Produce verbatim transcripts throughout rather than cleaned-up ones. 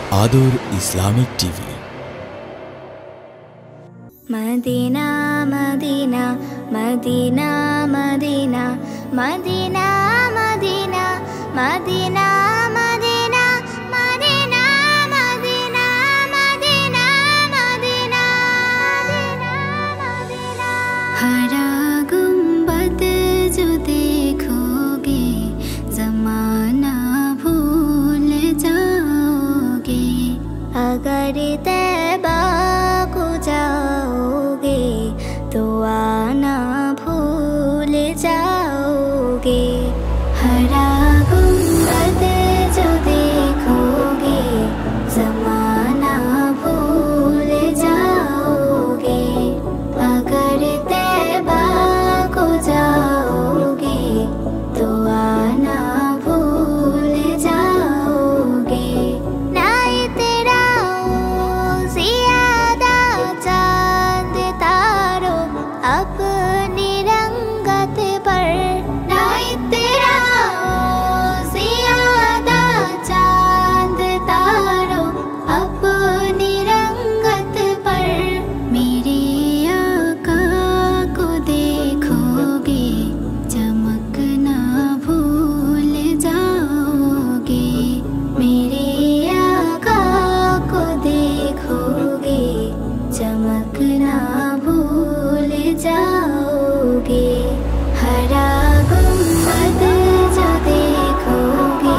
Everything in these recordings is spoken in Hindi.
आदूर इस्लामिक टीवी। मदीना मदीना मदीना मदीना मदीना मदीना मदीना मदीना मदीना मदीना मदीना मदीना मदीना। हरा गुंबद जो देखोगे ज़माना भूल जाओगे, अगर तैबा को जाओगे तो आना भूल जाओगे। हरा गुंबद जो देखोगे ज़माना भूल जाओगे, अगर तैबा को जाओगे तो आना भूल जाओगे। ना इतराओ ज़ियादा चांद तारो अपनी रंगत पर, ना इतराओ ज़ियादा चांद तारो अपनी रंगत पर। मेरे आका को देखोगे चमकना भूल जाओगे, मेरे आका को देखोगे चमकना भूल जाओगे। हरा गुंबद जो देखोगे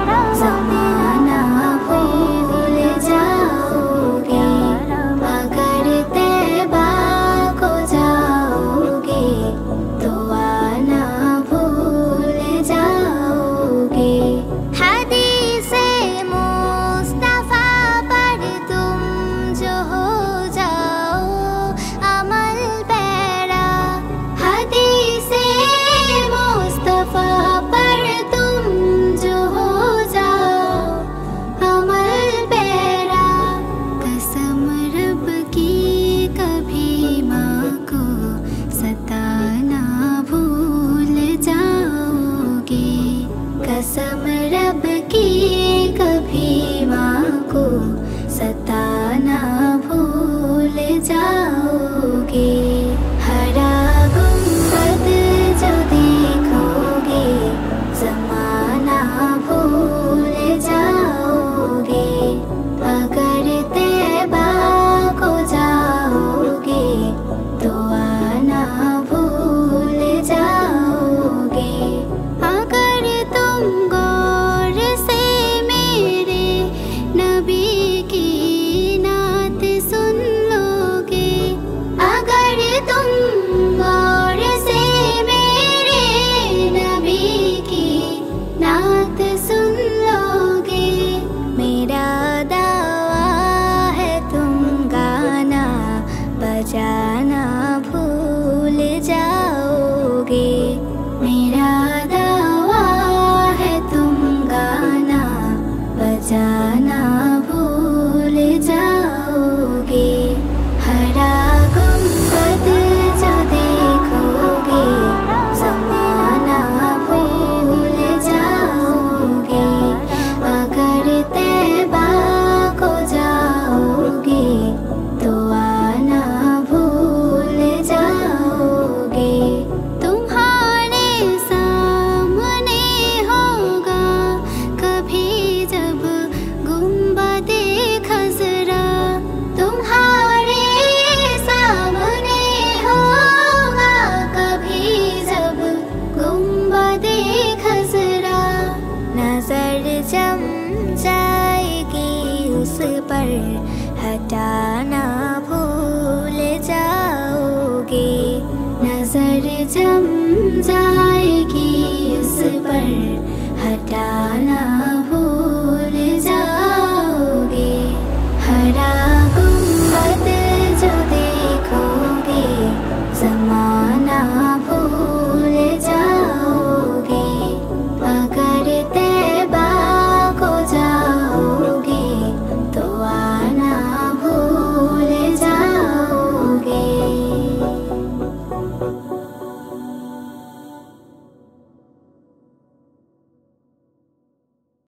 ज़माना भूल जाओगे, अगर तैबा को जाओगे तो आना भूल जाओगे। हदीसे मुस्तफा पर तुम जो हो जाओ अमल पैरा, हदीसे मुस्तफा पर तुम जो हो जाओ अमल पैरा। कसम रब की कभी माँ को सताना भूल जाओगे, कसम रब की कभी माँ को सताना भूल जाओगे। हरा गुंबद जो देखोगे ज़माना भूल जाओगे, अगर तैबा को जाओगे तो आना भूल जाओगे। अगर तुम गौर से मेरे नबी की नात सुन लोगे, अगर तुम गौर से मेरे नबी की नात सुन लोगे, मेरा दावा है तुम गाना बजाना भूल जाओगे, मेरा दावा है तुम गाना बजाना भूल जाओगे। हरा गुंबद जो देखोगे ज़माना भूल जाओगे, अगर तैबा को जाओगे तो आना भूल जाओगे। तुम्हारे सामने होगा कभी जब गुंबदे खज़रा, तुम्हारे सामने होगा कभी जब गुंबदे खज़रा। नजर जम जाएगी उस पर हटाना भूल जाओगे, नजर जम जाएगी उस पर हटाना